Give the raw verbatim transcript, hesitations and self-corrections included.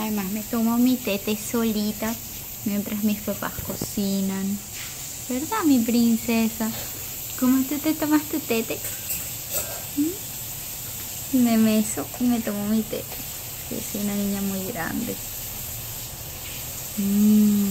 Además me tomo mi tete solita mientras mis papás cocinan. ¿Verdad, mi princesa? ¿Cómo tú te tomas tu tete? ¿Mm? Me meso y me tomo mi tete. Yo soy una niña muy grande. Mm.